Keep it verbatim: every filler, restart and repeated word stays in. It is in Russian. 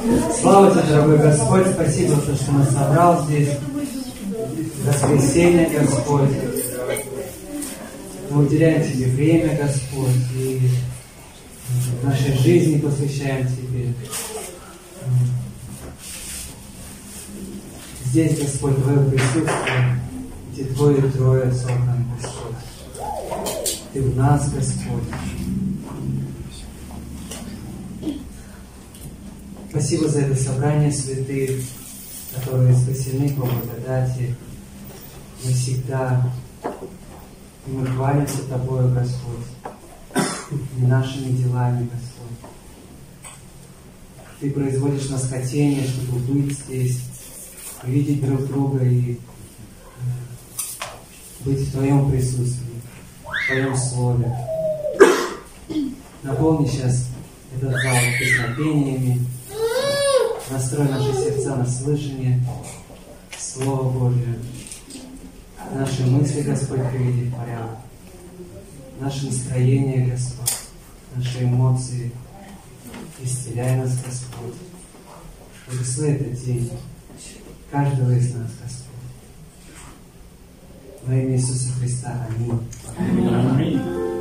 Слава Тебе, дорогой Господь, спасибо за то, что нас собрал здесь. Воскресенье, Господь. Мы уделяем Тебе время, Господь, и в нашей жизни посвящаем Тебе. Здесь, Господь, Твое присутствие, где Твое и Трое собраны, Господь. Ты в нас, Господь. Спасибо за это собрание святых, которые спасены по благодати. Мы всегда, и мы хвалимся Тобою, Господь, не нашими делами, Господь. Ты производишь нас хотение, чтобы быть здесь, видеть друг друга и быть в Твоем присутствии, в Твоем Слове. Наполни сейчас этот зал песнопениями, настрой наши сердца на слышание Слова Божия. Наши мысли, Господь, приведи в порядок. Наше настроение, Господь, наши эмоции. Исцеляй нас, Господь. Благослови этот день каждого из нас, Господь. Во имя Иисуса Христа. Аминь. Аминь.